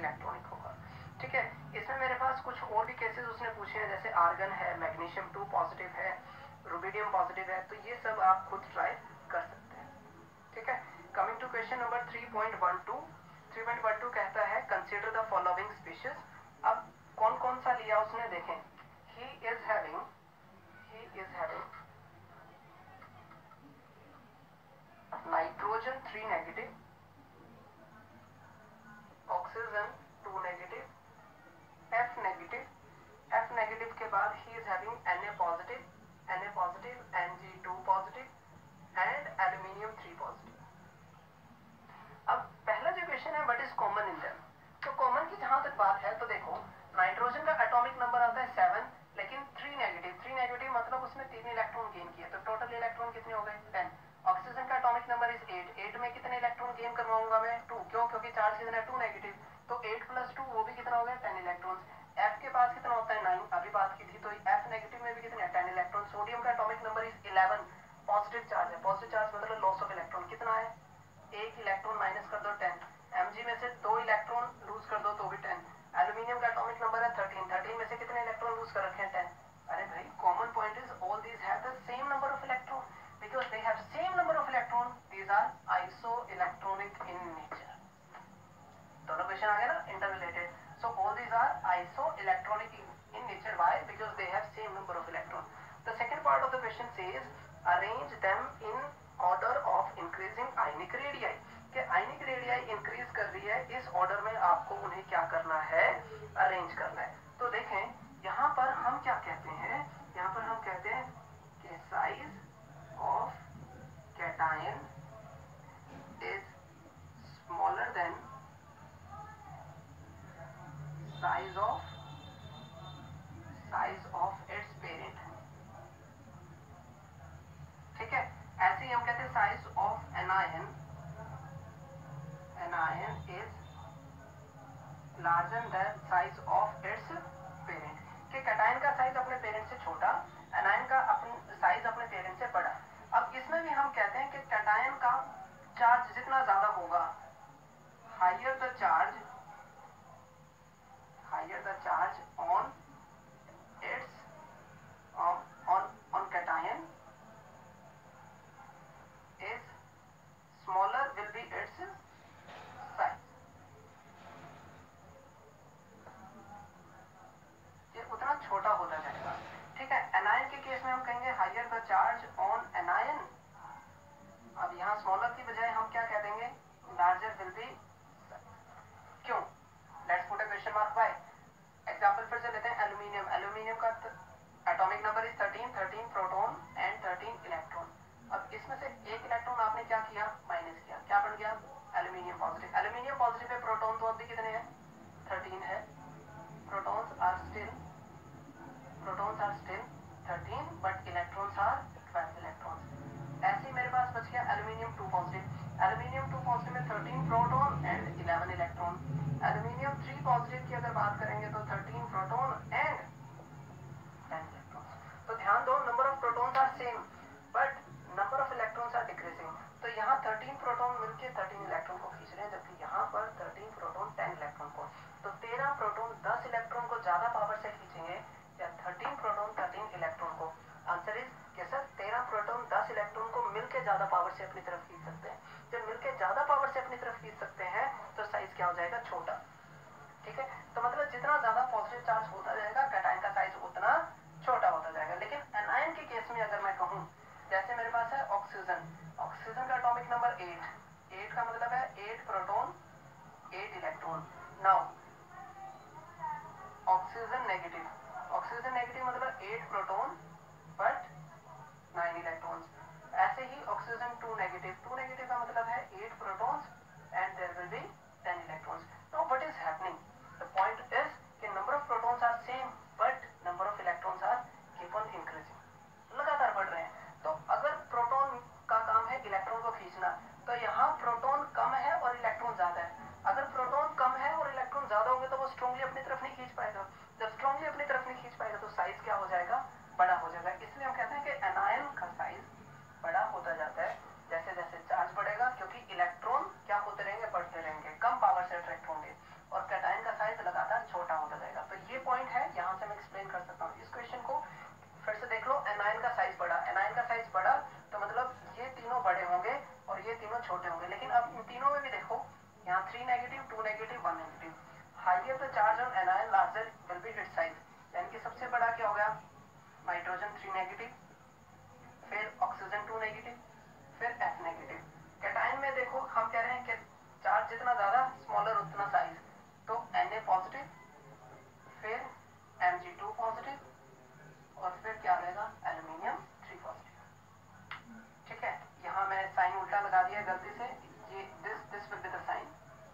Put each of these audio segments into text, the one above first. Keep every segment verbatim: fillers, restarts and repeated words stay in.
Electronic होगा। ठीक है, इसमें मेरे पास कुछ और भी केसेस उसने पूछे हैं, जैसे आर्गन है, मैग्नीशियम टू पॉजिटिव है, रुबिडियम पॉजिटिव है, तो ये सब आप खुद ट्राई कर सकते हैं। ठीक है, coming to question number three point one two. Three point one two कहता है कंसीडर द फॉलोइंग स्पीशीज। अब कौन कौन सा लिया उसने, देखें, he is having he is having nitrogen three negative, oxygen two negative, F negative, F negative के बाद he is having Na positive, Na positive, Ng two positive and aluminium three positive. अब पहला जो क्वेश्चन है what is common in them, तो common की जहां तक बात है तो देखो नाइट्रोजन का एटॉमिक नंबर आता है सेवन, लेकिन थ्री नेगेटिव, थ्री नेगेटिव मतलब उसने तीन इलेक्ट्रॉन गेन किए, तो टोटल इलेक्ट्रॉन कितने हो गए, टेन। ऑक्सीजन का atomic number is eight, eight में कितने इलेक्ट्रॉन गेन करवाऊंगा मैं, टू, क्यों, क्योंकि चार्ज कितना है, टू नेगेटिव, तो एट प्लस टू वो भी कितना हो गया, टेन इलेक्ट्रॉन। F के पास कितना होता है, नाइन, अभी बात की थी, तो F नेगेटिव में भी कितने, टेन इलेक्ट्रॉन। सोडियम का atomic number is eleven, positive charge है, पॉजिटिव चार्ज मतलब लॉस ऑफ इलेक्ट्रॉन, कितना है, एक इलेक्ट्रॉन माइनस कर दो, टेन। Mg में से दो इलेक्ट्रॉन लूज कर दो तो भी टेन। एल्यूमिनियम का एटॉमिक नंबर है थर्टीन, थर्टीन में से कितने इलेक्ट्रॉन लूज कर रखे हैं, टेन। अरे भाई common point is all these have the same number of electron, because they have same number of electron, these are isoelectronic in nature. दोनों क्वेश्चन आ गए ना, interrelated. So all these are isoelectronic in, in nature. Why? Because they have same number of electron. The second part of the question says arrange them in order of increasing ionic radii. कि ionic radii increase कर रही है, इस order में आपको उन्हें क्या करना है, arrange करना है। तो देखें यहाँ पर हम क्या कहते हैं, यहाँ पर हम कहते हैं कि size of cation is smaller than size of size of its parent। ठीक है, ऐसे ही हम कहते हैं size of anion anion is larger than size of its parent। कि कैटायन का साइज अपने पेरेंट से छोटा, एनायन का अपने साइज अपने पेरेंट से बड़ा। अब इसमें भी हम कहते हैं कि कैटायन का चार्ज जितना ज्यादा होगा, higher the charge higher the charge on its on on on cation is smaller will be its size। ये उतना छोटा होता जाएगा। ठीक है, एनायन के केस में हम कहेंगे higher the charge on anion। अब यहाँ स्मॉलर की बजाय हम क्या कह देंगे, larger will be। क्यों, let's put a question mark by. Example फिर से लेते हैं, एल्यूमिनियम, एल्यूमिनियम का atomic number is thirteen, thirteen proton and thirteen electron. अब इसमें से एक इलेक्ट्रॉन आपने क्या किया, माइनस किया, क्या बन गया, एल्यूमिनियम पॉजिटिव। एल्यूमिनियम पॉजिटिव पे प्रोटॉन तो अभी कितने हैं, थर्टीन है, protons are still protons are still thirteen but electrons are twelve electrons. ऐसे ही मेरे पास बच गया aluminium two positive. Aluminium two positive में thirteen proton and eleven electron. Aluminium three positive की अगर बात करेंगे तो thirteen proton and ten electrons. तो ध्यान दो, number of protons are same but number of electrons are decreasing. तो यहाँ थर्टीन प्रोटॉन मिलकर थर्टीन इलेक्ट्रॉन को खींच रहे हैं, जबकि यहाँ पर थर्टीन प्रोटॉन टेन इलेक्ट्रॉन को। तो तेरह प्रोटॉन दस इलेक्ट्रॉन को ज्यादा पावर से खींचेंगे या थर्टीन प्रोटॉन थर्टीन इलेक्ट्रॉन को। आंसर इज कि सर तेरह प्रोटॉन दस इलेक्ट्रॉन को मिलकर ज्यादा पावर से अपनी तरफ खींच सकते हैं। जब मिलकर ज्यादा पावर से अपनी तरफ खींच सकते हैं तो साइज क्या हो जाएगा, छोटा। ठीक है, तो मतलब जितना ज्यादा पॉजिटिव चार्ज होता जाएगा कैटायन का साइज उतना छोटा होता जाएगा। लेकिन एनायन के केस में अगर मैं कहूं, जैसे मेरे पास है ऑक्सीजन, ऑक्सीजन का एटॉमिक नंबर एट, एट का मतलब है eight proton eight electron. Now oxygen negative, oxygen negative मतलब eight proton but nine electrons. ऐसे ही oxygen two negative, two negative का मतलब है eight protons and there will be ten electrons. Now what is happening, the point is कि number of protons are same but number of electrons are keep on increasing, लगातार बढ़ रहे हैं। तो अगर प्रोटॉन का काम है इलेक्ट्रॉन को खींचना, तो यहाँ प्रोटॉन कम है और इलेक्ट्रॉन ज्यादा है। अगर प्रोटॉन कम है और इलेक्ट्रॉन ज्यादा होंगे तो वो स्ट्रांगली अपनी तरफ नहीं खींच पाएगा। जब स्ट्रांगली अपनी तरफ नहीं खींच पाएगा तो साइज क्या हो जाएगा, बड़ा हो जाएगा। इसलिए हम कहते हैं कि एनायन का साइज बड़ा होता जाता है जैसे जैसे चार्ज बढ़ेगा, क्योंकि इलेक्ट्रॉन क्या होते रहेंगे, बढ़ते रहेंगे, कम पावर से अट्रैक्ट होंगे। और cation charge on anion larger will be its size, यानी कि सबसे बड़ा क्या हो गया, नाइट्रोजन थ्री नेगेटिव, फिर ऑक्सीजन टू नेगेटिव, फिर एफ नेगेटिव। कैटायन में देखो हम कह रहे हैं कि चार्ज जितना ज्यादा स्मॉलर उतना साइज, तो Na पॉजिटिव, फिर एम जी टू पॉजिटिव और फिर क्या रहेगा एल्यूमिनियम थ्री पॉजिटिव। ठीक है, यहाँ मैंने साइन उल्टा लगा दिया गलती से, ये this this will be the sign.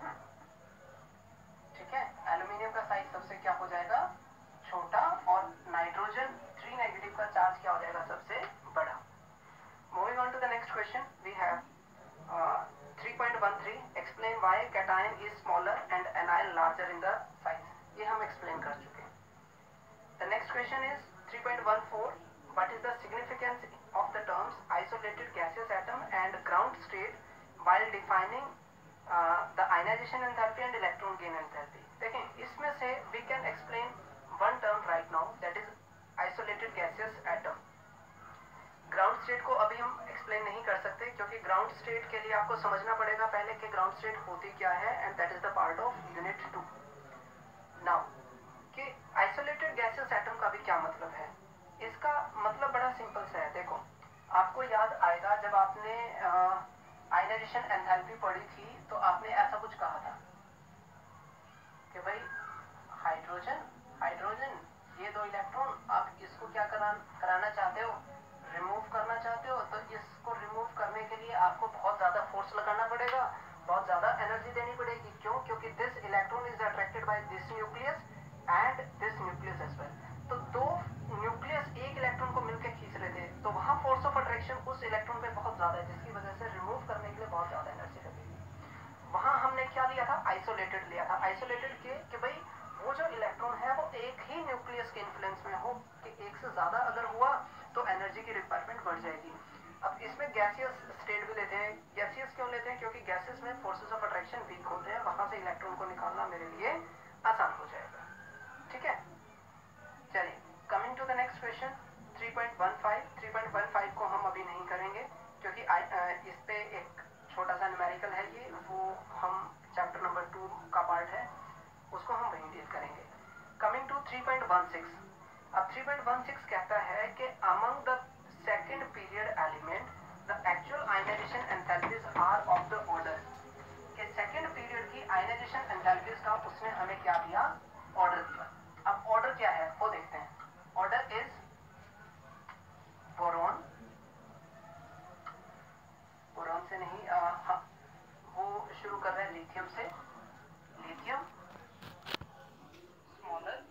ठीक है, एल्यूमिनियम का साइज सबसे क्या हो जाएगा छोटा और नाइट्रोजन थ्री नेगेटिव का चार्ज क्या हो जाएगा सबसे बड़ा। Moving on to the next question, we have three point one three, explain why cation is smaller and anion larger in the size. ये हम एक्सप्लेन कर चुके हैं। The next question is three point one four, what is the significance of the terms isolated gaseous atom and ground state while defining the ionization enthalpy and electron gain enthalpy. देखें, इसमें से we can explain one term right now, that is isolated gaseous atom. Ground state को अभी हम explain नहीं कर सकते, क्योंकि ग्राउंड स्टेट के लिए आपको समझना पड़ेगा पहले कि ग्राउंड स्टेट होती क्या है, and that is the part of unit two. Now कि आइसोलेटेड गैसियस एटम का भी क्या मतलब है, इसका मतलब बड़ा सिंपल सा है। देखो, आपको याद आएगा जब आपने आयनाइजेशन एंथैल्पी पढ़ी थी तो आपने ऐसा कुछ कहा था कि भाई हाइड्रोजन हाइड्रोजन ये दो इलेक्ट्रॉन, आप इसको क्या करा, कराना चाहते हो, रिमूव करना चाहते हो, तो इसको रिमूव करने के लिए आपको बहुत ज्यादा फोर्स लगाना पड़ेगा, बहुत ज्यादा एनर्जी देनी पड़ेगी। क्यों? क्योंकि this electron is attracted by this nucleus and this nucleus as well. तो दो न्यूक्लियस एक इलेक्ट्रॉन को मिलकर खींच रहे थे, तो वहां फोर्स ऑफ अट्रैक्शन उस इलेक्ट्रॉन पे बहुत ज्यादा है, जिसकी वजह से रिमूव करने के लिए बहुत ज्यादा एनर्जी लगेगी। वहां हमने क्या लिया था, आइसोलेटेड लिया था। आइसोलेटेड के कि भाई वो जो इलेक्ट्रॉन है वो एक ही न्यूक्लियस के इन्फ्लुएंस में हो, कि एक से ज्यादा अगर हुआ तो एनर्जी की रिक्वायरमेंट बढ़ जाएगी। अब इसमें गैसियस स्टेट भी लेते हैं। गैसियस क्यों लेते हैं? क्योंकि गैसेस में फोर्सेस ऑफ अट्रैक्शन वीक होते हैं, वहां से इलेक्ट्रॉन को निकालना मेरे लिए आसान हो जाएगा। ठीक है, चलिए coming to the next question three point one five. Three point one five को हम अभी नहीं करेंगे, क्योंकि इस पे एक छोटा सा न्यूमेरिकल है, ये वो हम चैप्टर नंबर टू का पार्ट है, उसको हम वहीं डील करेंगे। Coming to three point one six. अब थ्री पॉइंट वन सिक्स कहता है कि among the second period element the actual ionization enthalpies are of the order, कि सेकंड पीरियड की आयनाइजेशन एंथैल्पीज का उसने हमें क्या दिया, ऑर्डर दिया। अब ऑर्डर क्या है वो देखते हैं। ऑर्डर इज बोरॉन, बोरॉन से नहीं आ, हाँ, वो शुरू कर रहे हैं लिथियम से, lithium smaller,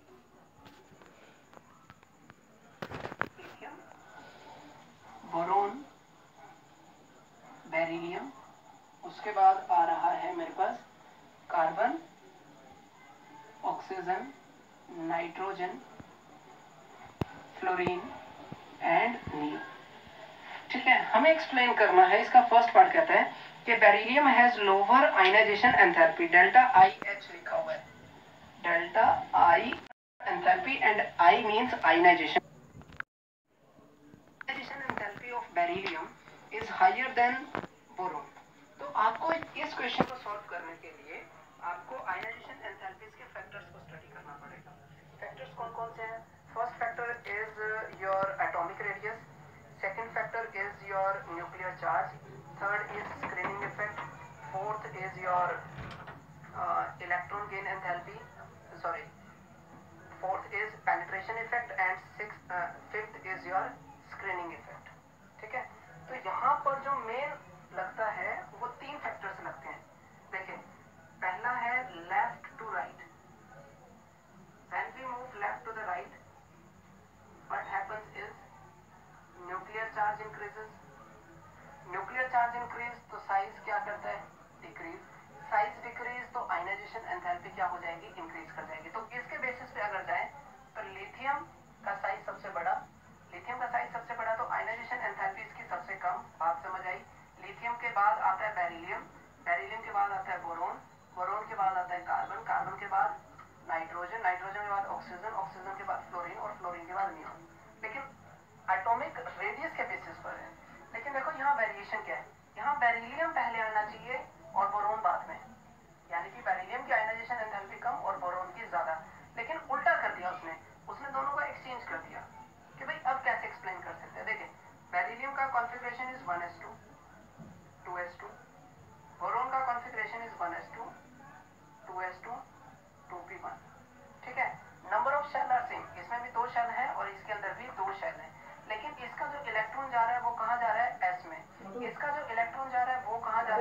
lithium, boron, beryllium, उसके बाद आ रहा है मेरे पास carbon, oxygen, nitrogen, fluorine and neon. ठीक है, हमें एक्सप्लेन करना है। इसका फर्स्ट पार्ट कहता है कि beryllium has lower ionization enthalpy, delta I H लिखा हुआ है, delta I enthalpy and I means ionization. Ionization enthalpy of beryllium is higher than boron. तो आपको इस क्वेश्चन को सॉल्व करने के लिए आपको आयनाइजेशन एंथैल्पीज के फैक्टर्स को स्टडी करना पड़ेगा। फैक्टर्स कौन कौन से हैं? First factor is your atomic radius, second factor is your nuclear charge, third is screening effect, fourth is your uh, electron gain enthalpy, sorry, fourth is penetration effect and sixth uh, fifth is your screening effect। ठीक है, तो यहाँ पर जो main लगता है वो तीन फैक्टर्स लगते हैं। देखिए, पहला है left to right. when we move left to the right, what happens is nuclear charge increases. Nuclear charge increase तो साइज क्या करता है, डिक्रीज। साइज डिक्रीज तो आयनाइजेशन एंथैल्पी क्या हो जाएगी, इंक्रीज कर जाएगी। तो इसके बेसिस पे अगर जाए तो लिथियम का साइज सबसे बड़ा, लिथियम का साइज सबसे बड़ा, तो आयनाइजेशन एंथैल्पी इसकी सबसे कम। बात समझ आई? लिथियम के बाद आता है बेरिलियम, बेरिलियम के बाद आता है बोरॉन, बोरॉन के बाद आता है कार्बन, कार्बन के बाद नाइट्रोजन, नाइट्रोजन के बाद ऑक्सीजन, ऑक्सीजन के बाद फ्लोरीन और फ्लोरीन के बाद नियॉन। लेकिन एटॉमिक रेडियस के बेसिस पर है। लेकिन देखो यहाँ वेरिएशन क्या है, यहाँ बेरिलियम पहले आना चाहिए और बोरॉन बाद में, यानी कि बेरिलियम की आयनाइजेशन एंथैल्पी कम और बोरॉन की ज्यादा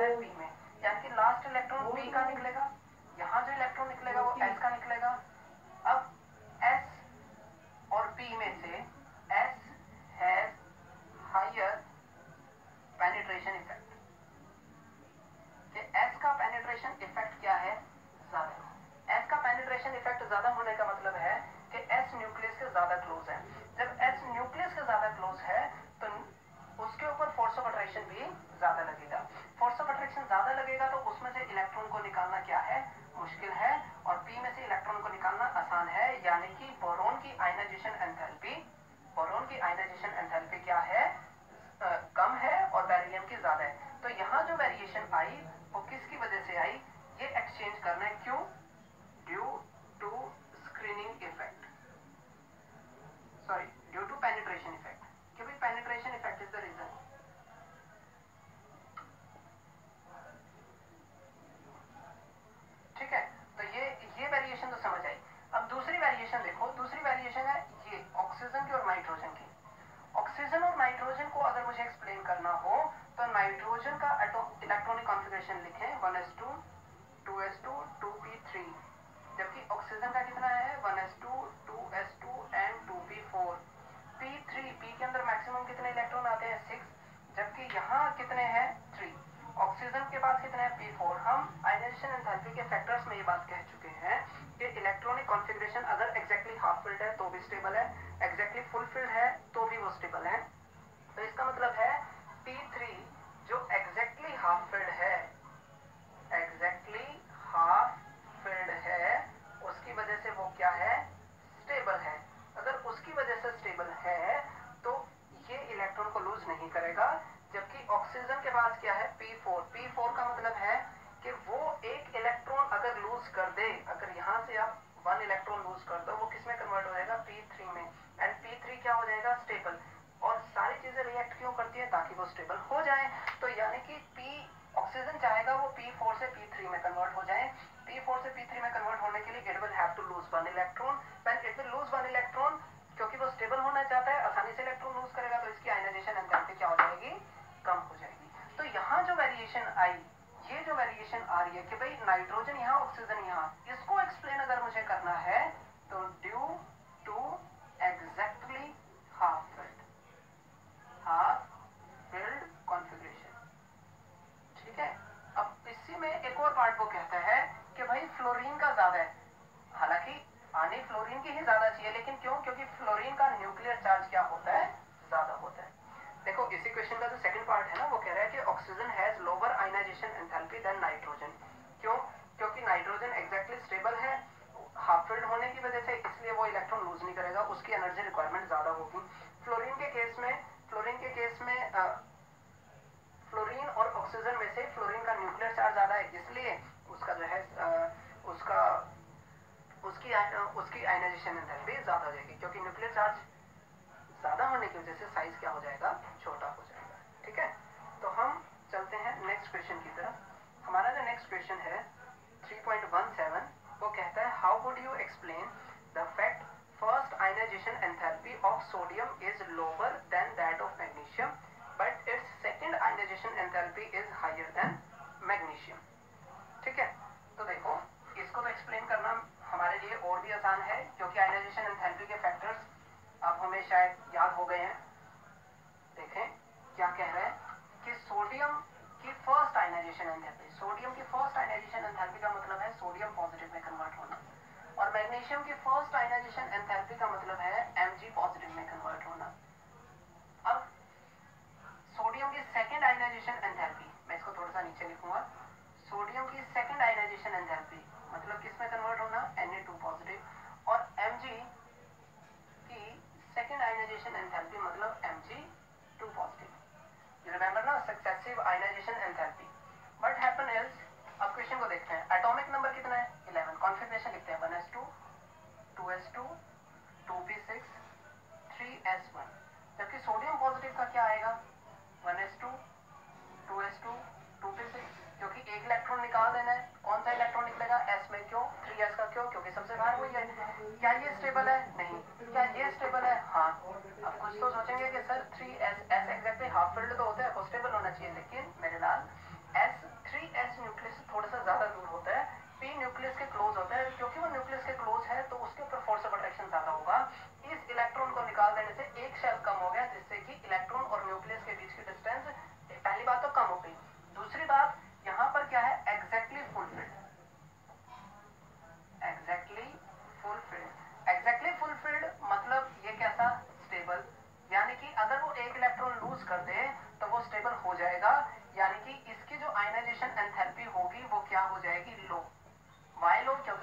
है पी में, यानी कि लास्ट इलेक्ट्रॉन पी का निकलेगा, यहाँ जो इलेक्ट्रॉन निकलेगा वो एस का निकलेगा। अब एस और पी में से S has higher penetration effect, कि एस का पेनिट्रेशन इफेक्ट क्या है, ज्यादा। एस का पेनिट्रेशन इफेक्ट ज्यादा होने का मतलब है कि एस न्यूक्लियस के ज्यादा क्लोज है। जब एस न्यूक्लियस के ज्यादा क्लोज है तो उसके ऊपर फोर्स ऑफ अट्रैक्शन भी ज्यादा लगेगा। फोर्स ऑफ अट्रैक्शन ज्यादा लगेगा तो उसमें से इलेक्ट्रॉन को निकालना क्या है, मुश्किल है, और पी में से इलेक्ट्रॉन को निकालना आसान है, यानी कि बोरॉन की आयनाइजेशन एंथैल्पी, बोरॉन की आयनाइजेशन एंथैल्पी क्या है, आ, कम है और बेरिलियम की ज्यादा है। तो यहाँ जो वेरिएशन आई वो किसकी वजह से आई, ये एक्सचेंज करना है, क्यों, due to screening effect, sorry due to penetration effect, कि भाई penetration effect is the reason. ठीक है, तो ये ये वेरिएशन तो समझ आई। अब दूसरी वेरिएशन देखो, दूसरी वेरिएशन है ये ऑक्सीजन की और नाइट्रोजन की। ऑक्सीजन और नाइट्रोजन को अगर मुझे एक्सप्लेन करना हो तो नाइट्रोजन का इलेक्ट्रॉनिक कॉन्फ़िगरेशन लिखें one S two, two S two, two P three, जबकि ऑक्सीजन का कितना है one S two, two S two and two P four. P three, P के अंदर मैक्सिमम कितने इलेक्ट्रॉन आते हैं सिक्स, जबकि यहाँ कितने हैं थ्री। ऑक्सीजन के पास कितने हैं पी फोर। हम आयनाइजेशन एंथैल्पी के फैक्टर्स में ये बात कह चुके हैं कि इलेक्ट्रॉनिक कॉन्फ़िगरेशन अगर एग्जैक्टली हाफ फिल्ड है तो भी स्टेबल है, एग्जैक्टली फुल फिल्ड है तो भी वो स्टेबल है। तो इसका मतलब है पी थ्री जो एग्जैक्टली हाफ फिल्ड है, एग्जैक्टली हाफ फिल्ड है, उसकी वजह से वो क्या है, स्टेबल है। अगर उसकी वजह से स्टेबल है तो ये इलेक्ट्रॉन को लूज नहीं करेगा, जबकि ऑक्सीजन के पास क्या है पी फोर। पी फोर का मतलब है कि वो एक इलेक्ट्रॉन अगर लूज कर दे, अगर यहाँ से आप वन इलेक्ट्रॉन लूज कर दो, वो किस में कन्वर्ट हो जाएगा पी थ्री में, एंड पी थ्री क्या हो जाएगा स्टेबल। और सारी चीजें रिएक्ट क्यों करती है, ताकि वो स्टेबल हो जाए। तो यानी कि पी ऑक्सीजन चाहेगा वो पी फोर से पी थ्री में कन्वर्ट हो जाए। पी फोर से पी थ्री में कन्वर्ट होने के लिए it will have to lose one electron, when it will lose one electron, क्योंकि वो स्टेबल होना चाहता है, आसानी से इलेक्ट्रॉन लूज करेगा, तो इसकी आयनाइजेशन एंथैल्पी क्या हो जाएगी, कम हो जाएगी। तो यहाँ जो वेरिएशन आई, ये जो वेरिएशन आ रही है कि भाई नाइट्रोजन यहाँ ऑक्सीजन यहाँ, इसको एक्सप्लेन अगर मुझे करना है तो due to exactly half filled, half filled configuration. ठीक है, अब इसी में एक और पार्ट वो कहता है कि भाई फ्लोरीन का ज्यादा है, हालांकि आने फ्लोरीन की ही ज्यादा चाहिए, लेकिन क्यों, क्योंकि फ्लोरीन का न्यूक्लियर चार्ज क्या होता है, ज्यादा होता है। देखो इसी क्वेश्चन का जो सेकंड पार्ट है ना, वो कह रहा है कि oxygen has lower ionization enthalpy than nitrogen. क्यों, क्योंकि नाइट्रोजन एग्जैक्टली स्टेबल है हाफ फिल्ड होने की वजह से, इसलिए वो इलेक्ट्रॉन लूज नहीं करेगा, उसकी एनर्जी रिक्वायरमेंट ज्यादा होगी। फ्लोरीन के केस में फ्लोरीन के केस में आ, फ्लोरीन और ऑक्सीजन में से फ्लोरीन का न्यूक्लियर चार्ज ज्यादा है, इसलिए उसका जो है आ, उसका उसकी उसकी आयनाइजेशन एंथैल्पी ज्यादा हो जाएगी, क्योंकि न्यूक्लियर चार्ज ज्यादा होने की वजह से साइज क्या हो जाएगा, छोटा हो जाएगा। ठीक है, तो हम चलते हैं नेक्स्ट क्वेश्चन की तरफ। हमारा जो नेक्स्ट क्वेश्चन है थ्री पॉइंट वन सेवन, वो कहता है how would you explain the fact first ionization enthalpy of sodium is lower than that of magnesium but its second ionization enthalpy is higher than magnesium. ठीक है, तो देखो इसको तो एक्सप्लेन करना हमारे लिए और भी आसान है, क्योंकि आयनाइजेशन एंथैल्पी के फैक्टर्स आप हमें शायद याद हो गए हैं। देखें क्या कह रहे हैं कि सोडियम की फर्स्ट आयनाइजेशन एंथैल्पी, सोडियम की फर्स्ट आयनाइजेशन एंथैल्पी का मतलब है सोडियम पॉजिटिव में कन्वर्ट होना, और मैग्नीशियम की फर्स्ट आयनाइजेशन एंथैल्पी का मतलब है Mg पॉजिटिव में कन्वर्ट होना। अब सोडियम की सेकंड आयनाइजेशन एंथैल्पी, मैं इसको थोड़ा सा नीचे लिखूंगा, सोडियम की सेकंड आयनाइजेशन एंथैल्पी मतलब किस में कन्वर्ट होना, Na टू पॉजिटिव, और Mg की सेकंड आयनाइजेशन एंथैल्पी मतलब Mg two positive. You remember ना, successive ionization enthalpy. What happen is, अब क्वेश्चन को देखते हैं, एटॉमिक नंबर कितना है इलेवन, कॉन्फ़िगरेशन लिखते हैं one S two, two S two, two P six, three S one, जबकि सोडियम पॉजिटिव का क्या आएगा one S two, two S two, two P six, क्योंकि एक इलेक्ट्रॉन निकाल देना है, कौन सा इलेक्ट्रॉन निकलेगा S में, क्यों थ्री एस का, क्यों क्योंकि सबसे बाहर वही है। क्या ये स्टेबल है, नहीं। क्या ये स्टेबल है, हाँ। अब कुछ तो सोचेंगे कि sir three S, S exactly half filled तो होता है, तो स्टेबल होना चाहिए, लेकिन मेरे लाल S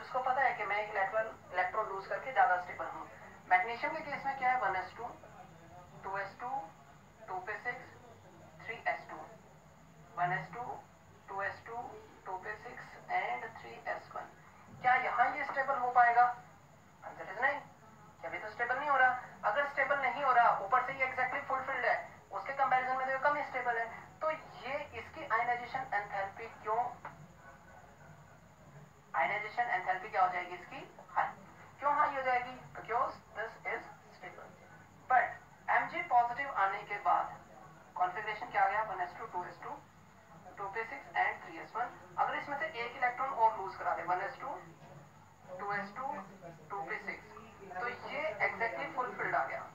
उसको पता है कि मैं एक इलेक्ट्रॉन इलेक्ट्रॉन लूज करके ज्यादा स्टेबल हूँ। मैग्नीशियम के केस में क्या है, one S two, two S two, two p six, three s two, one S two, two S two, two p six and three S one. क्या यहाँ ये स्टेबल हो पाएगा? आंसर इज नहीं, अभी तो स्टेबल नहीं हो रहा। अगर स्टेबल नहीं हो रहा, ऊपर से ये एग्जैक्टली फुलफिल्ड है, उसके कंपैरिजन में तो कम स्टेबल है, तो ये इसकी आयनाइजेशन एंथैल्पी क्यों, आयनाइजेशन एंथैल्पी क्या हो जाएगी इसकी? हाई। क्यों हाई हो जाएगी? Because this is stable. But Mg positive आने के बाद कॉन्फ़िगरेशन क्या आ गया, one S two, two S two, two p six and three S one. अगर इसमें से एक इलेक्ट्रॉन और लूज करा दे, one S two, two S two, two p six, तो ये एग्जैक्टली फुलफिल्ड आ गया।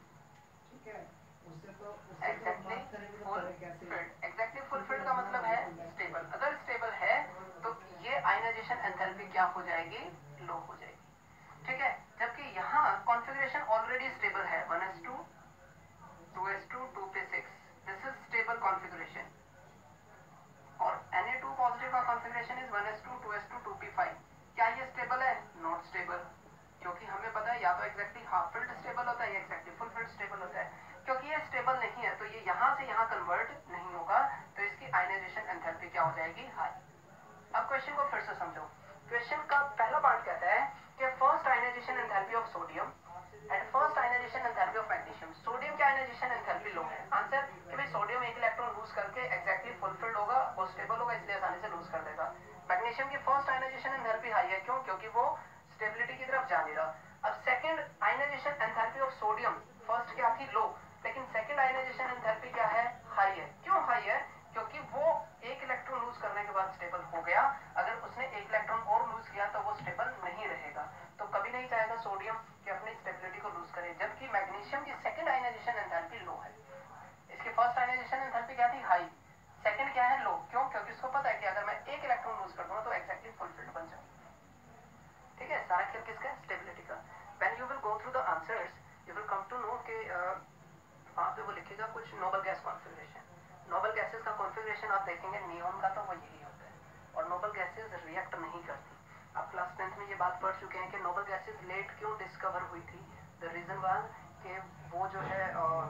एग्जैक्टली फुलफिल्ड, एग्जैक्टली फुलफिल्ड का मतलब है स्टेबल। अगर स्टेबल है तो ये आयनाइजेशन एंथैल्पी क्या हो जाएगी? लो हो जाएगी। ठीक है, जबकि यहाँ कॉन्फ़िगरेशन ऑलरेडी स्टेबल है, one S two, two S two, two p six, this is stable configuration. और एन ए टू पॉजिटिव का configuration is one S two, two S two, two p five. क्या ये stable है? Not stable, क्योंकि हमें पता है या तो एग्जैक्टली हाफ फिल्ड स्टेबल होता है या एग्जैक्टली फुल फिल्ड स्टेबल होता है। क्योंकि ये स्टेबल नहीं है तो ये यहाँ से यहाँ कन्वर्ट नहीं होगा, तो इसकी आयनाइजेशन एंथैल्पी क्या हो जाएगी? हाई। अब क्वेश्चन को फिर से समझो। क्वेश्चन का पहला पार्ट कहता है कि first ionization enthalpy of sodium and first ionization enthalpy of magnesium. Sodium की आयनाइजेशन एंथैल्पी लो है। आंसर कि भाई सोडियम एक इलेक्ट्रॉन लूज करके एग्जैक्टली फुलफिल्ड होगा और स्टेबल होगा, इसलिए आसानी से लूज कर देगा। मैग्नीशियम की फर्स्ट आयनाइजेशन एंथैल्पी हाई है, क्यों? क्योंकि वो स्टेबिलिटी की तरफ जा नहीं रहा। अब second ionization enthalpy of sodium, first क्या थी? लो, लेकिन सेकंड आयनाइजेशन एंथैल्पी क्या है? हाई है। क्यों हाई है? क्योंकि वो एक इलेक्ट्रॉन लूज करने के बाद स्टेबल हो गया, अगर उसने एक इलेक्ट्रॉन और लूज किया तो वो स्टेबल नहीं रहेगा, तो कभी नहीं चाहेगा सोडियम कि अपनी स्टेबिलिटी को लूज करे। जबकि मैग्नीशियम की सेकंड आयनाइजेशन एंथैल्पी लो है। इसकी फर्स्ट आयनाइजेशन एंथैल्पी क्या थी? हाई। सेकंड क्या है? लो। क्यों? क्योंकि उसको पता है कि अगर मैं एक इलेक्ट्रॉन लूज कर दूंगा तो एक्जैक्टली फुलफिल्ड बन जाऊंगा। ठीक है, सारा खेल किसका? स्टेबिलिटी का। When you will go through the answers you will come to know कि वहां पे वो लिखेगा कुछ noble gas configuration. Noble gases का कॉन्फ़िगरेशन आप देखेंगे नियोन का तो वो यही होता है, और नोबल गैसेस रिएक्ट नहीं करती। आप क्लास टेंथ में ये बात पढ़ चुके हैं कि नोबल गैसेस लेट क्यों डिस्कवर हुई थी। द रीजन वाज कि वो जो है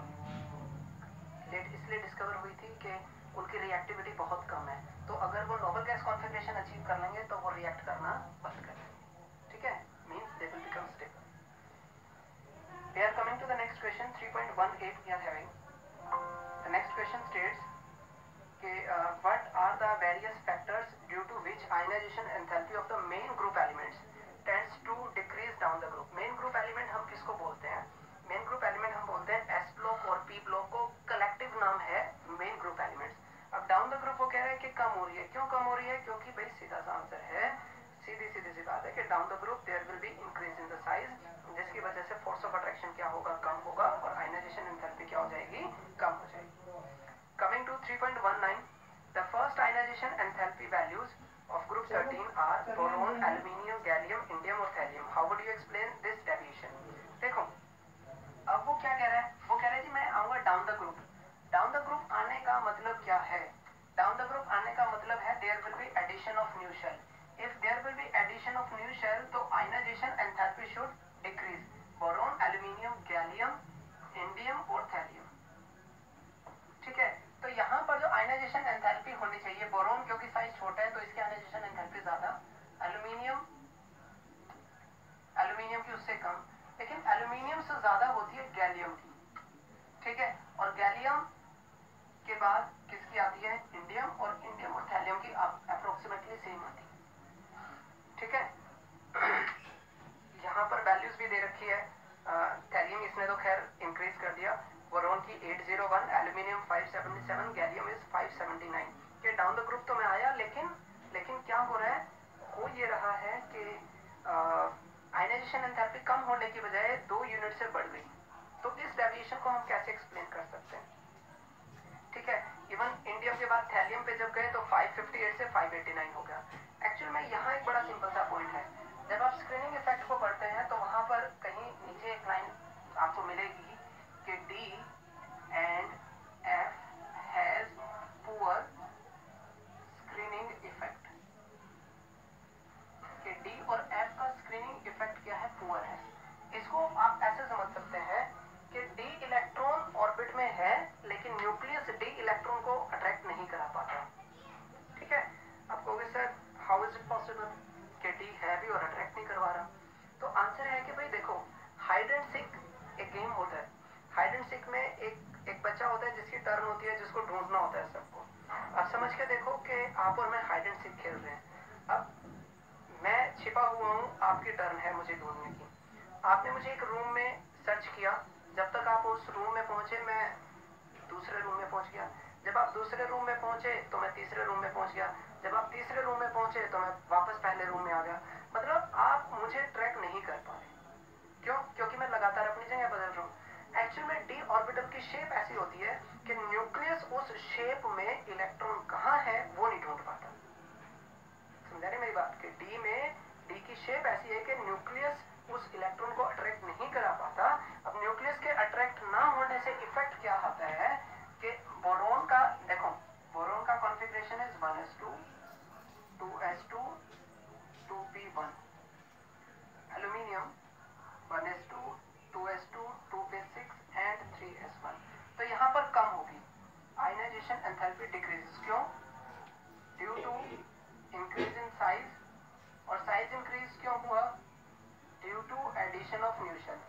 लेट इसलिए डिस्कवर हुई थी कि उनकी रिएक्टिविटी बहुत कम है, तो अगर वो नोबल गैस कॉन्फ़िगरेशन अचीव कर लेंगे तो वो रिएक्ट करना बंद कर देंगे। ठीक है, means they will become stable. We are coming to the next question, three point one eight we are having. The next question states कि uh, what are the various factors due to which ionization enthalpy of the main group elements tends to decrease down the group. main group element हम किसको बोलते हैं? main group element हम बोलते हैं S block और P block को collective नाम है main group elements. अब down the group वो कह रहा है कि कम हो रही है। क्यों कम हो रही है? क्योंकि भाई सीधा सा आंसर है, सीधी सीधी सी बात है कि down the group there will be increase in the size, जिसकी वजह से फोर्स ऑफ अट्रैक्शन क्या होगा? कम होगा, और आयनाइजेशन एंथैल्पी क्या हो जाएगी? कम हो जाएगी। Coming to three point one nine, the first ionization enthalpy values of group thirteen are boron, aluminium, gallium, indium और thallium. How would you explain this deviation? देखो अब वो क्या कह रहा है, वो कह रहा है जी मैं आऊंगा down the group. Down the group आने का मतलब क्या है? डाउन द ग्रुप आने का मतलब है there will be addition of new shell. If there will be addition of new shell तो ionization enthalpy should decrease. Boron, aluminium, gallium, indium और थैलियम। ठीक है, तो यहाँ पर जो आयनाइजेशन एंथैल्पी होनी चाहिए, बोरोन क्योंकि साइज छोटा है तो इसकी आयनाइजेशन एंथैल्पी ज्यादा, एल्यूमिनियम एल्यूमिनियम की उससे कम, लेकिन एल्यूमिनियम से ज्यादा होती है गैलियम की। ठीक है, और गैलियम के बाद किसकी आती है? इंडियम, और इंडियम और थैलियम की अप्रोक्सीमेटली सेम आती है। ठीक है, यहाँ पर वैल्यूज भी दे रखी है। थैलियम इसने तो खैर इंक्रीज कर दिया, बोरोन की eight oh one, aluminium five seventy-seven, gallium is five seventy-nine। के डाउन द ग्रुप तो मैं आया, लेकिन लेकिन क्या हो रहा है? हो ये रहा है कि आयनाइजेशन एंथैल्पी कम होने की बजाय दो यूनिट से बढ़ गई। तो इस डेविएशन को हम कैसे एक्सप्लेन कर सकते हैं? ठीक है, इवन इंडियम के बाद थैलियम पे जब गए तो five fifty-eight से five eighty-nine हो गया। एक्चुअल में यहाँ एक बड़ा सिंपल सा पॉइंट है, जब आप स्क्रीनिंग इफेक्ट को पढ़ते हैं तो वहां पर कहीं नीचे एक लाइन आपको मिलेगी कि D and F has poor screening effect, कि D और F का और अट्रैक्ट नहीं करवा रहा। तो आंसर है कि भाई देखो, हाइड एंड सीक एक गेम होता है। हाइड एंड सीक में एक एक बच्चा होता है जिसकी टर्न होती है, जिसको ढूंढना होता है सबको। अब समझ के देखो कि आप और मैं हाइड एंड सीक खेल रहे हैं। अब मैं छिपा हुआ हूँ, आपकी टर्न है मुझे ढूंढने की। आपने मुझे एक रूम में सर्च किया, जब तक आप उस रूम में पहुंचे मैं दूसरे रूम में पहुंच गया। जब आप दूसरे रूम में पहुंचे तो मैं तीसरे रूम में पहुंच गया। जब आप तीसरे रूम में पहुंचे तो मैं वापस पहले रूम में आ गया। मतलब आप मुझे ट्रैक नहीं कर पा रहे। क्यों? क्योंकि मैं लगातार अपनी जगह बदल रहा हूँ। एक्चुअल में डी ऑर्बिटल की शेप ऐसी होती है कि न्यूक्लियस उस शेप में इलेक्ट्रॉन कहाँ है वो नहीं ढूंढ पाता। समझा रहे मेरी बात? कि डी में डी की शेप ऐसी है कि न्यूक्लियस उस इलेक्ट्रॉन को अट्रैक्ट नहीं करा पाता। अब न्यूक्लियस के अट्रैक्ट ना होने से इफेक्ट क्या आता है कि बोरोन का, देखो बोरोन का configuration is one S two, two S two, two p one. Aluminium one S two, two S two, two P six and three S one. तो यहाँ पर कम होगी, आयनाइजेशन एंथैल्पी डिक्रीजेस। क्यों? Due to increase in size. और size increase क्यों हुआ? Due to addition of new shell.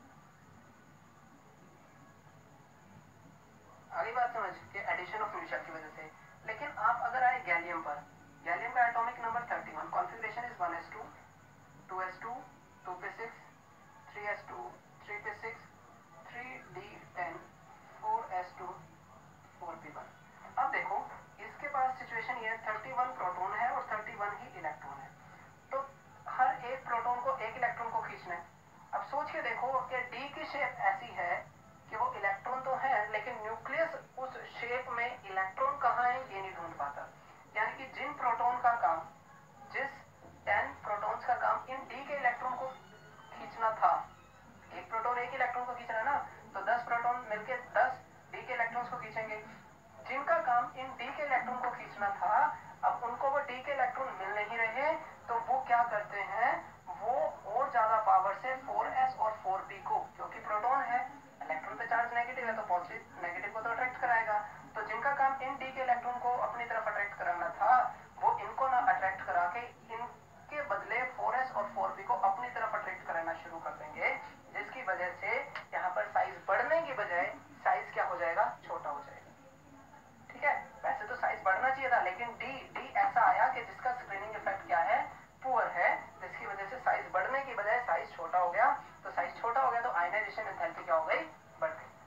आगे बात समझ के एडिशन ऑफ न्यू शेल की वजह से। लेकिन आप अगर आए गैलियम पर, गैलियम का atomic number thirty one, configuration is one S two, two S two, two P six, three s two, three p six, three d ten, four s two, four p one. अब देखो इसके पास situation ये है, thirty one proton है और thirty one ही electron है। तो हर एक प्रोटॉन को एक इलेक्ट्रॉन को खींचना है। अब सोच के देखो कि डी की शेप ऐसी है कि वो इलेक्ट्रॉन तो है लेकिन न्यूक्लियस उस शेप में इलेक्ट्रॉन कहाँ है ये नहीं ढूंढ पाता। यानी कि जिन प्रोटॉन का काम, जिस टेन प्रोटॉन्स का काम इन डी के इलेक्ट्रॉन को खींचना था, एक प्रोटॉन एक इलेक्ट्रॉन को खींचना है ना, तो दस प्रोटॉन मिलके दस डी के इलेक्ट्रॉन्स को खींचेंगे। जिनका काम इन डी के इलेक्ट्रॉन को खींचना था, अब उनको वो डी के इलेक्ट्रॉन मिल नहीं रहे, तो वो क्या करते हैं, वो और ज्यादा पावर से फोर एस और फोर पी को, क्योंकि प्रोटॉन है, इलेक्ट्रॉन पे चार्ज नेगेटिव है तो पॉजिटिव नेगेटिव को तो अट्रैक्ट कराएगा। तो जिनका काम इन डी के इलेक्ट्रॉन को अपनी तरफ अट्रैक्ट कराना था, वो इनको ना अट्रैक्ट करा के इनके बदले फोर एस और फोर पी को अपनी तरफ अट्रैक्ट कराना शुरू कर देंगे, जिसकी वजह से यहाँ पर साइज बढ़ने की बजाय साइज क्या हो जाएगा, छोटा हो जाएगा। ठीक है, वैसे तो साइज बढ़ना चाहिए था, लेकिन डी डी ऐसा आया कि जिसका स्क्रीनिंग इफेक्ट क्या है, पुअर है, जिसकी वजह से साइज बढ़ने की बजाय साइज छोटा हो गया। तो साइज छोटा हो गया तो आयनाइजेशन एंथैल्पी क्या हो गई, बढ़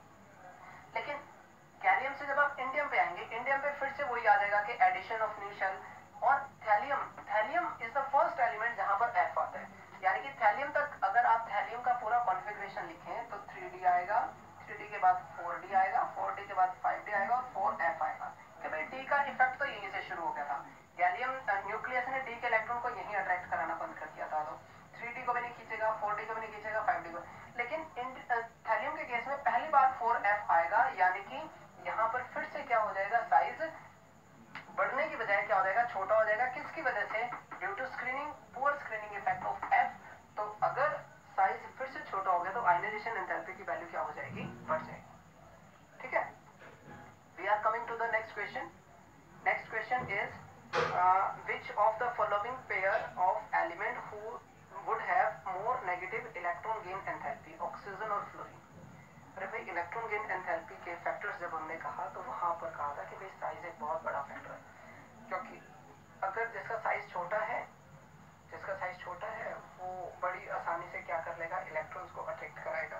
गई। लेकिन गैलियम से जब आप इंडियम पे आएंगे, इंडियम पे फिर से वही आ जाएगा कि एडिशन ऑफ न्यू शेल। और thallium, thallium is the first element जहां पर एफ आता है। यानी कि थैलियम तक अगर आप थैलियम का पूरा कॉन्फ़िगरेशन लिखें तो थ्री डी आएगा, थ्री डी के बाद फोर डी आएगा, फोर डी के बाद फाइव डी आएगा और फोर एफ आएगा। कि भाई डी का इफेक्ट तो यहीं से शुरू हो गया था। गैलियम न्यूक्लियस ने डी के इलेक्ट्रॉन को यहीं अट्रैक्ट कराना बंद कर दिया था। तो थ्री डी को भी नहीं खींचेगा, फोर डी को भी नहीं खींचेगा, फाइव डी को। लेकिन थैलियम के केस में पहली बार फोर एफ आएगा, यानी कि यहाँ पर फिर से क्या हो जाएगा, साइज बढ़ने की बजाय क्या हो जाएगा, छोटा हो जाएगा। किसकी वजह से? Due to screening, poor screening effect of f. तो अगर साइज फिर से छोटा हो गया तो आयनाइजेशन एंथैल्पी की वैल्यू क्या हो जाएगी, बढ़ जाएगी। ठीक है, we are coming to the next question. Next question is which of the following pair of element who would have more negative electron gain enthalpy, oxygen और फ्लोरीन। अरे भाई इलेक्ट्रॉन गेन एंथैल्पी के फैक्टर्स जब हमने कहा तो वहां पर कहा था कि भाई साइज एक बहुत बड़ा फैक्टर है, क्योंकि अगर जिसका साइज छोटा है, जिसका साइज छोटा है वो बड़ी आसानी से क्या कर लेगा, इलेक्ट्रॉन्स को अट्रैक्ट कराएगा,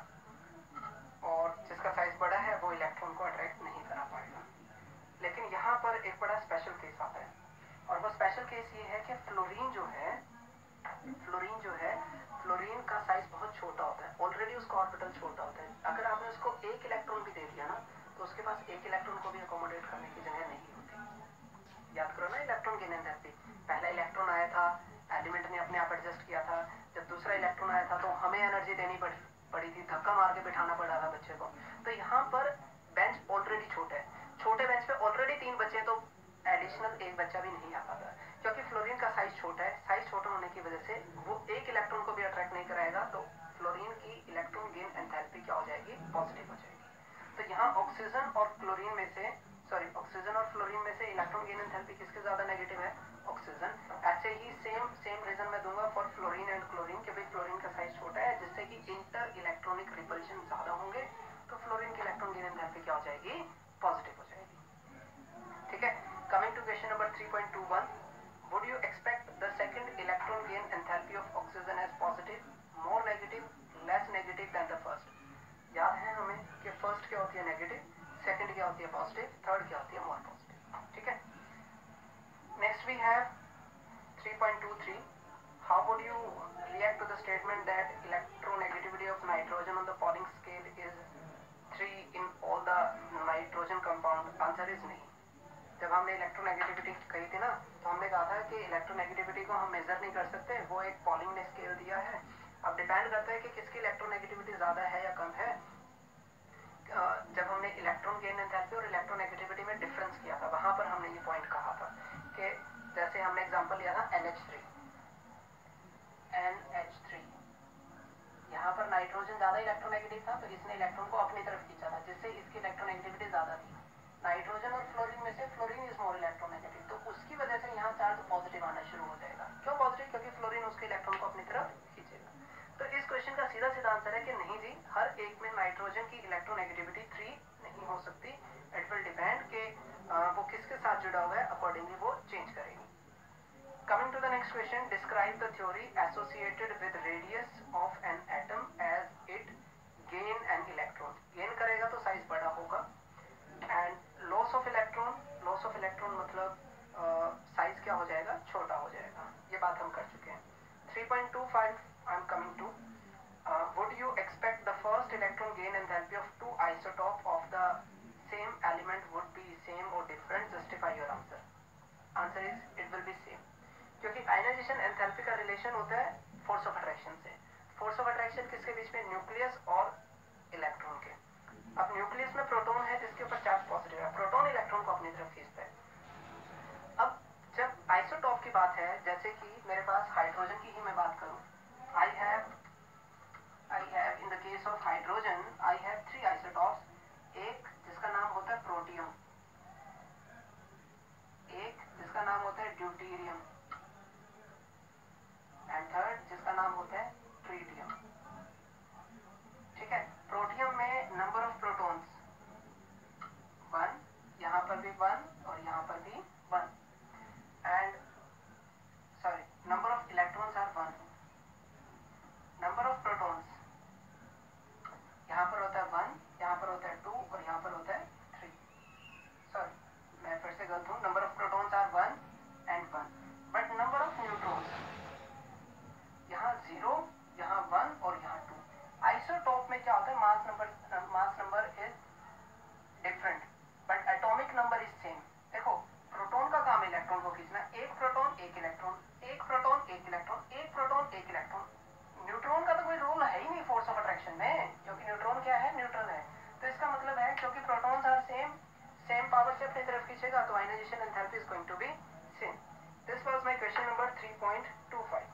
और जिसका साइज बड़ा है वो इलेक्ट्रॉन को अट्रैक्ट नहीं करा पाएगा। लेकिन यहाँ पर एक बड़ा स्पेशल केस आता है, और वो स्पेशल केस ये है कि फ्लोरीन जो है, फ्लोरीन जो है, फ्लोरीन का साइज बहुत छोटा होता है, ऑलरेडी उसका ऑर्बिटल छोटा होता है। अगर आपने उसको एक इलेक्ट्रॉन भी दे दिया ना, तो उसके पास एक इलेक्ट्रॉन को भी अकोमोडेट करने की जगह नहीं होती। याद करो ना इलेक्ट्रॉन गेन एंथैल्पी, पहला इलेक्ट्रॉन आया था, एलिमेंट ने अपने आप एडजस्ट किया था। जब दूसरा इलेक्ट्रॉन आया था तो हमें एनर्जी देनी पड़ी पड़ी थी, धक्का मार के बिठाना पड़ा था बच्चे को। तो यहाँ पर बेंच ऑलरेडी छोटा है, छोटे बेंच पे ऑलरेडी तीन बच्चे, तो एडिशनल एक बच्चा भी नहीं आ पाता, क्योंकि फ्लोरीन का साइज छोटा है। साइज छोटा होने की वजह से वो एक इलेक्ट्रॉन को भी अट्रैक्ट नहीं कराएगा, तो फ्लोरीन की इलेक्ट्रॉन गेन एंथैल्पी क्या हो जाएगी, पॉजिटिव हो जाएगी। तो यहाँ ऑक्सीजन और क्लोरीन में से, सॉरी ऑक्सीजन और फ्लोरीन में से इलेक्ट्रॉन गेन एंथैल्पी किसके ज्यादा नेगेटिव है, ऑक्सीजन। ऐसे ही सेम सेम रीजन मैं दूंगा फॉर फ्लोरीन एंड क्लोरीन कि भाई फ्लोरीन का साइज छोटा है जिससे कि इंटर इलेक्ट्रॉनिक रिपल्शन ज्यादा होंगे, तो फ्लोरीन की इलेक्ट्रॉन गेन एंथैल्पी क्या हो जाएगी, पॉजिटिव हो जाएगी। ठीक है, coming to question number three point two one, would you expect the second electron gain enthalpy of oxygen as positive, more negative, less negative than the first. याद है हमें कि फर्स्ट क्या होती है नेगेटिव, सेकंड क्या होती है पॉजिटिव, थर्ड क्या होती है मोर पॉजिटिव। ठीक है, next we have three point two three, how would you react to the statement that electronegativity of nitrogen on the Pauling scale is three in all the nitrogen compound? Answer is नहीं। जब हमने electronegativity कही थी ना, तो हमने कहा था कि इलेक्ट्रोनेगेटिविटी को हम मेजर नहीं कर सकते, वो एक पॉलिंग ने स्केल दिया है। अब डिपेंड करता है कि किसकी इलेक्ट्रोनेगेटिविटी ज्यादा है या कम है। जब हमने इलेक्ट्रॉन गेन एंथैल्पी और इलेक्ट्रोनेगेटिविटी में डिफरेंस किया था, वहां पर हमने ये पॉइंट कहा था कि जैसे हमने एग्जांपल लिया था N H three, N H three, यहाँ पर नाइट्रोजन ज्यादा इलेक्ट्रोनेगेटिव था तो इसने इलेक्ट्रॉन को अपनी तरफ खींचा था, जिससे इसकी इलेक्ट्रोनेगेटिविटी ज्यादा थी। नाइट्रोजन और फ्लोरीन में से फ्लोरीन इज मोर इलेक्ट्रोनेगेटिव, तो उसकी वजह से यहाँ चार्ज पॉजिटिव आना शुरू हो जाएगा। क्यों पॉजिटिव? क्योंकि फ्लोरीन उसके इलेक्ट्रॉन को अपनी तरफ खींचेगा। तो इस क्वेश्चन का सीधा सीधा आंसर है कि नहीं जी, हर एक में नाइट्रोजन की इलेक्ट्रोनेगेटिविटी थ्री नहीं हो सकती। इट विल डिपेंड कि वो किसके साथ जुड़ा हुआ है, अकॉर्डिंगली वो चेंज करेगी। Coming to the next question, describe the theory associated with radius of an atom as it gain an electron. Gain करेगा तो साइज बड़ा होगा, and loss of electron, loss of electron मतलब साइज uh, क्या हो जाएगा, छोटा हो जाएगा। ये बात हम कर चुके हैं। Three point two five I am coming to. Uh, would you expect the first electron gain enthalpy of two isotope of the same element would be same or different? Justify your answer. Answer is it will be same. क्योंकि ionization enthalpy का relation होता है force of attraction से। Force of attraction किसके बीच में? Nucleus और electron के। अब न्यूक्लियस में प्रोटॉन है जिसके ऊपर चार्ज पॉजिटिव है, प्रोटॉन इलेक्ट्रॉन को अपनी तरफ खींचता है। अब जब आइसोटॉप की बात है, जैसे कि मेरे पास हाइड्रोजन की ही मैं बात करूं, I have I have in the case of hydrogen I have three isotopes, एक जिसका नाम होता है प्रोटियम, एक जिसका नाम होता है ड्यूटेरियम, एंड थर्ड जिसका नाम होता है ट्रिटियम। ठीक है, प्रोटियम में नंबर ऑफ प्रोटॉन्स वन, यहाँ पर भी वन और यहाँ पर भी one, and sorry number of electrons are one, number of protons यहाँ पर होता है वन, यहाँ पर होता है टू और यहाँ पर होता है थ्री। सॉरी मैं फिर से गलत हूँ, number of protons are one and one, but number of neutrons यहाँ जीरो, यहाँ वन और यहाँ टू। आइसोटॉप में क्या होता है, mass number mass number is different but atomic number is same. देखो प्रोटॉन का काम इलेक्ट्रॉन को खींचना, एक प्रोटॉन एक इलेक्ट्रॉन, एक प्रोटॉन एक इलेक्ट्रॉन, एक प्रोटॉन एक इलेक्ट्रॉन। न्यूट्रॉन का तो कोई रोल है ही नहीं फोर्स ऑफ अट्रैक्शन में, क्योंकि न्यूट्रॉन क्या है, न्यूट्रल है। तो इसका मतलब है क्योंकि protons are same, same power से अपनी तरफ खींचेगा, तो ionization enthalpy is going to be same. This was my question number three point two five.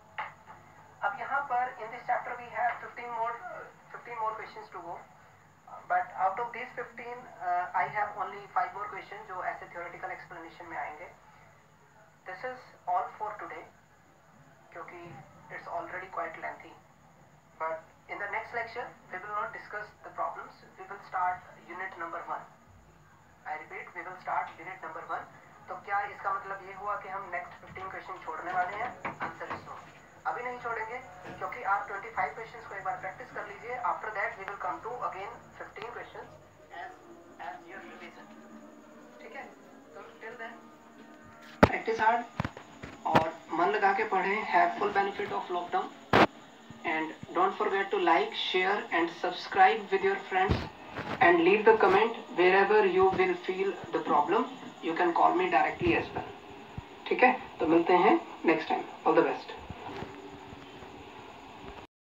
अब यहाँ पर in this chapter we have fifteen more fifteen more questions to go, but out of this fifteen I have only five more question जो ऐसे theoretical explanation में आएंगे। This is all for today, क्योंकि it's already quite lengthy, but in the next lecture we will not discuss the problems, we will start unit number one. I repeat, we will start unit number one. तो क्या इसका मतलब ये हुआ कि हम next fifteen question छोड़ने वाले हैं? आंसर इज नो, अभी नहीं छोड़ेंगे, क्योंकि आप ट्वेंटी फाइव क्वेश्चंस को एक बार प्रैक्टिस कर लीजिए। After that we will come to again fifteen questions as as your revision. ठीक है, तो टिल देन प्रैक्टिस हार्ड और मन लगा के पढ़ें। Have full benefit of lockdown and don't forget to like, share and subscribe with your friends and leave the comment wherever you will feel the problem. You can call me directly as well. ठीक है, तो मिलते हैं next time. All the best.